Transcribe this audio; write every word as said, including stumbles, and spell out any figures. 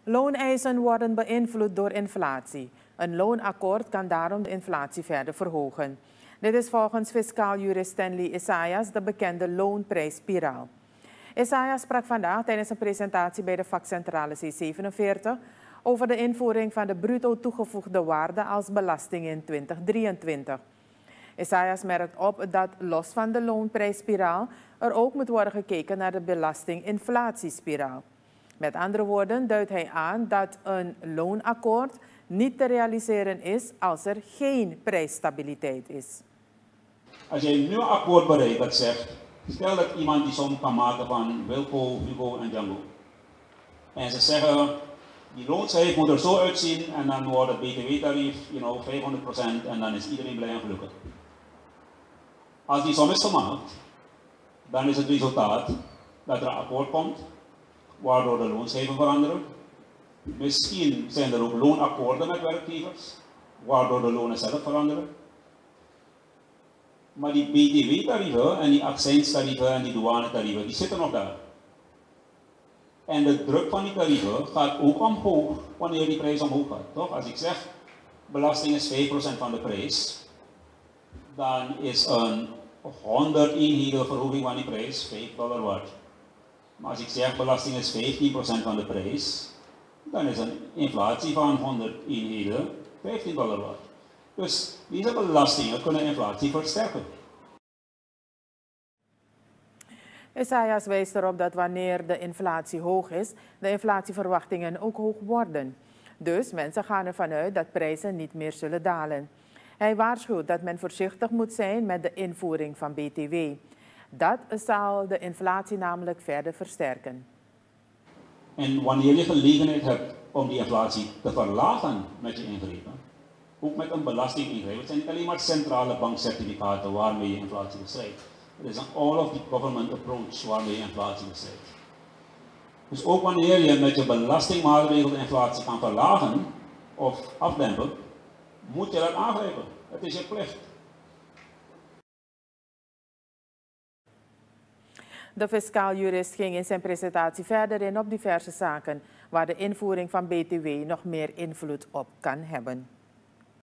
Looneisen worden beïnvloed door inflatie. Een loonakkoord kan daarom de inflatie verder verhogen. Dit is volgens fiscaal jurist Stanley Isaias de bekende loonprijsspiraal. Isaias sprak vandaag tijdens een presentatie bij de vakcentrale C zevenenveertig over de invoering van de bruto toegevoegde waarde als belasting in twintig drieëntwintig. Isaias merkt op dat los van de loonprijsspiraal er ook moet worden gekeken naar de belastinginflatiespiraal. Met andere woorden duidt hij aan dat een loonakkoord niet te realiseren is als er geen prijsstabiliteit is. Als je nu een akkoord bereikt dat zegt, stel dat iemand die som kan maken van Wilco, Hugo en Django. En ze zeggen, die looncijfer moet er zo uitzien en dan wordt het B T W-tarief you know, vijfhonderd procent en dan is iedereen blij en gelukkig. Als die som is gemaakt, dan is het resultaat dat er een akkoord komt, waardoor de looncijfer veranderen. Misschien zijn er ook loonakkoorden met werkgevers, waardoor de lonen zelf veranderen. Maar die B T W-tarieven en die accijnstarieven en die douanetarieven, die zitten nog daar. En de druk van die tarieven gaat ook omhoog wanneer die prijs omhoog gaat. Toch? Als ik zeg, belasting is vijf procent van de prijs, dan is een honderd eenheden verhoging van die prijs vijf dollar waard. Maar als ik zeg, belasting is vijftien procent van de prijs, dan is een inflatie van honderd eenheden vijftien dollar waard. Dus deze belastingen kunnen inflatie versterken. Isaias wijst erop dat wanneer de inflatie hoog is, de inflatieverwachtingen ook hoog worden. Dus mensen gaan ervan uit dat prijzen niet meer zullen dalen. Hij waarschuwt dat men voorzichtig moet zijn met de invoering van B T W. Dat zal de inflatie namelijk verder versterken. En wanneer je gelegenheid hebt om die inflatie te verlagen met je ingrepen, ook met een belastingingreep, het zijn niet alleen maar centrale bankcertificaten waarmee je inflatie bestrijdt. Het is een all-of-the-government approach waarmee je inflatie bestrijdt. Dus ook wanneer je met je belastingmaatregelen de inflatie kan verlagen of afdempen, moet je dat aangrijpen. Het is je plicht. De fiscaal jurist ging in zijn presentatie verder in op diverse zaken waar de invoering van B T W nog meer invloed op kan hebben.